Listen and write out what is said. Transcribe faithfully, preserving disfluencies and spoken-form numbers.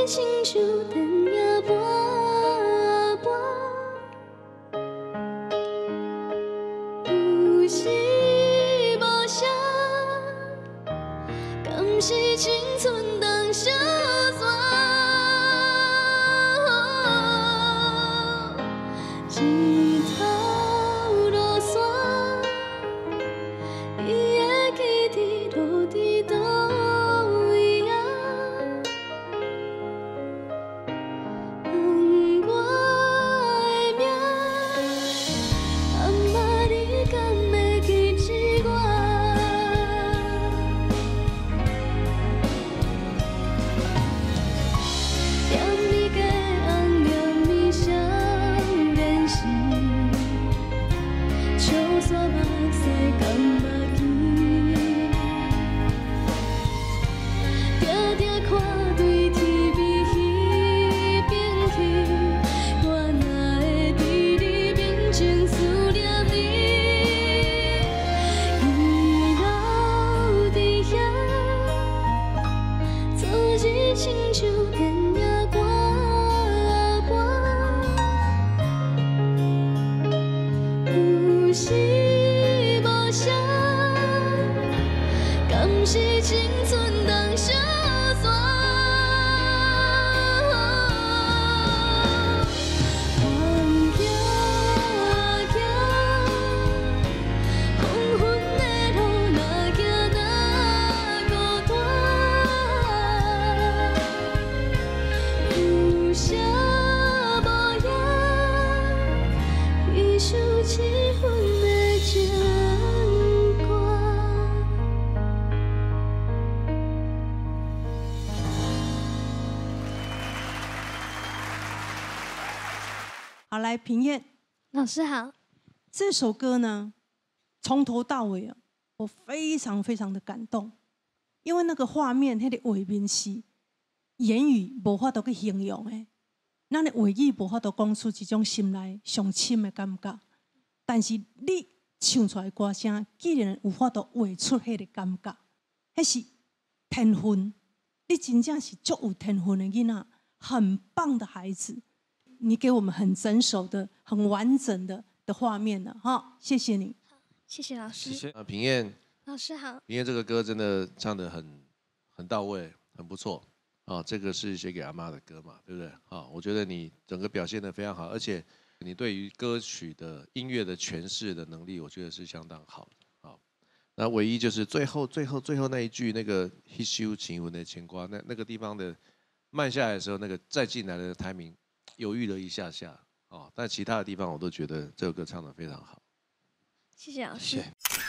亲像电影播播，有时无声，敢是青春当小山，一头落山，伊的基地落伫倒位啊？问我的名，阿妈你敢会记起我？点你的红念伊少年时，笑煞目屎甘目鱼，定定看对天边彼边去，我哪会伫你面前思念你？伊留伫遐，昨日亲像电影播播，有时无声，敢是青春当小山？风行行，黄昏的路哪行哪孤单，有啥无影，遗失一份的情歌。 好，来平燕， 老师好， 这首歌呢，从头到尾啊，我非常非常的感动，因为那个画面，那个画面是言语无法度去形容的，咱的话语无法度讲出一种心内上深的感觉，但是你唱出来的歌声，既然有法度画出迄个感觉，迄是天分，你真正是足有天分的囡仔，很棒的孩子。你给我们很整首的、很完整的的画面了，哈，谢谢你。 谢谢老师。 谢谢啊，平燕， 老师好。 平燕这个歌真的唱得很很到位，很不错啊。这个是写给阿妈的歌嘛，对不对？啊，我觉得你整个表现得非常好，而且你对于歌曲的音乐的诠释的能力，我觉得是相当好的。啊，那唯一就是最后、最后、最后那一句那个“一休情文的牵挂”，那那个地方的慢下来的时候，那个再进来的台名。犹豫了一下下，哦，但其他的地方我都觉得这首歌唱得非常好。 谢谢老师。 谢谢。